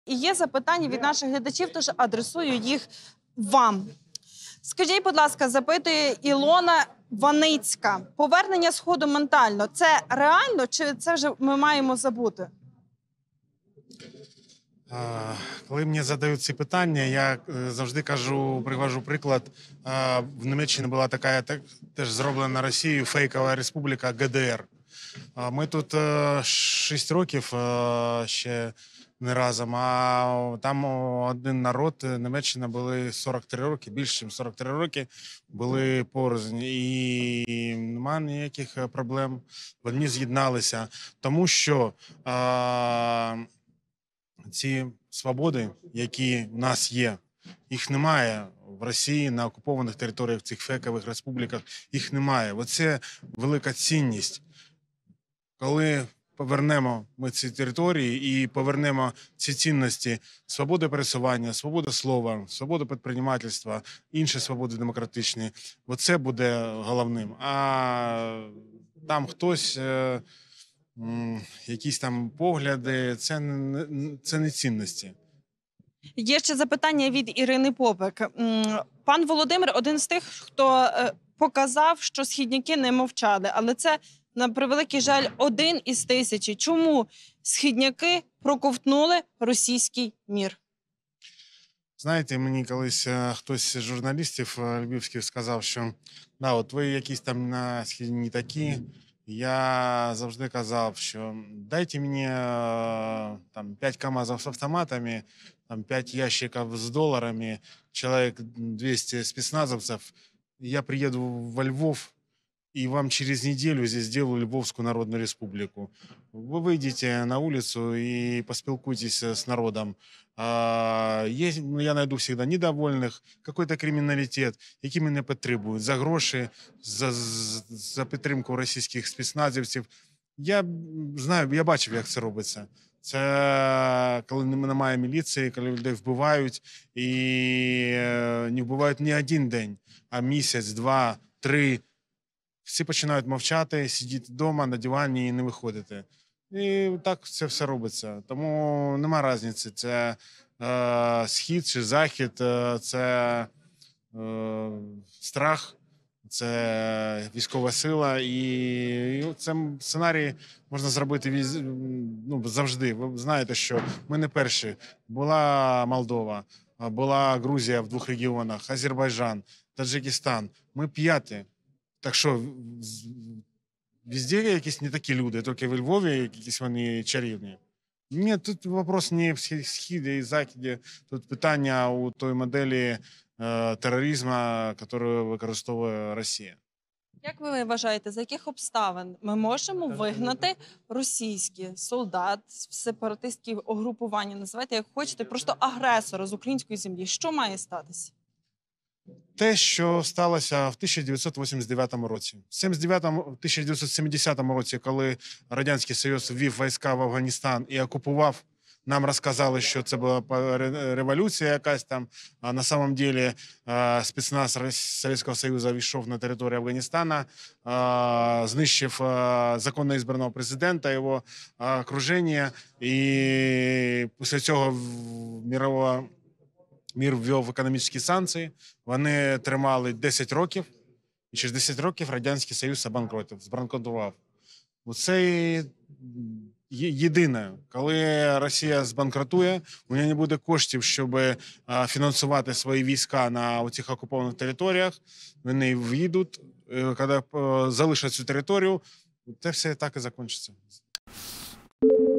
І є запитання від наших глядачів, тож адресую їх вам. Скажіть, будь ласка, запитує Ілона Ваницька. Повернення Сходу ментально – це реально чи це вже ми маємо забути? Коли мені задають ці питання, я завжди привожу приклад. В Німеччині була така теж зроблена Росією фейкова республіка ГДР. Ми тут 6 років ще не разом, а там один народ, Німеччина, були 43 роки, більше ніж 43 роки, були порознь. І немає ніяких проблем. Вони з'єдналися, тому що ці свободи, які в нас є, їх немає в Росії, на окупованих територіях, в цих фейкових республіках, їх немає. Оце велика цінність. Коли повернемо ми ці території і повернемо ці цінності – свобода пересування, свобода слова, свобода підприємництва, інші свободи демократичні – оце буде головним. А там хтось, якісь там погляди – це не цінності. Є ще запитання від Ірини Попик. Пан Володимир один з тих, хто показав, що східняки не мовчали, але це, на превеликий жаль, один із тисячі. Чому східняки проковтнули російський мір? Знаєте, мені колись хтось з журналістів львівських сказав, що да, от ви якісь там на схід не такі. Я завжди казав, що дайте мені там 5 КАМАЗів з автоматами, там 5 ящиків з доларами, чоловік 200 спецназовців, я приеду во Львов, и вам через неделю здесь сделаю Львовскую Народную Республику. Вы выйдете на улицу и поспілкуйтесь с народом. Я найду всегда недовольных, какой-то криміналітет, який мене підтримують за гроші, за підтримку російських спецназівців. Я знаю, я бачив, як це робиться. Це коли немає міліції, коли людей вбивають, і не вбивають не один день, а місяць, 2, 3. Всі починають мовчати, сидіти вдома на дивані і не виходити. І так це все робиться. Тому нема різниці, це схід чи захід, це страх, це військова сила. І це сценарій можна зробити завжди. Ви знаєте, що ми не перші. Була Молдова, була Грузія в 2 регіонах, Азербайджан, Таджикистан. Ми 5-ті. Так що, везде якісь не такі люди, тільки в Львові якісь вони чарівні. Ні, тут вопрос не в східі і заході, тут питання у той моделі тероризму, яку використовує Росія. Як ви вважаєте, за яких обставин ми можемо вигнати російські солдат, сепаратистські угрупування, називайте як хочете, просто агресора з української землі? Що має статися? Те, що сталося в 1989 році. В 1970 році, коли Радянський Союз ввів війська в Афганістан і окупував, нам розказали, що це була революція якась там, а на самом деле спецназ Совєтського Союзу війшов на територію Афганістана, знищив законно ізбраного президента, його окруження, і після цього мір ввів економічні санкції, вони тримали 10 років, і через 10 років Радянський Союз збанкрутував. Це єдине, коли Росія збанкрутує, у неї не буде коштів, щоб фінансувати свої війська на цих окупованих територіях, вони в'їдуть, коли залишать цю територію, це все так і закінчиться.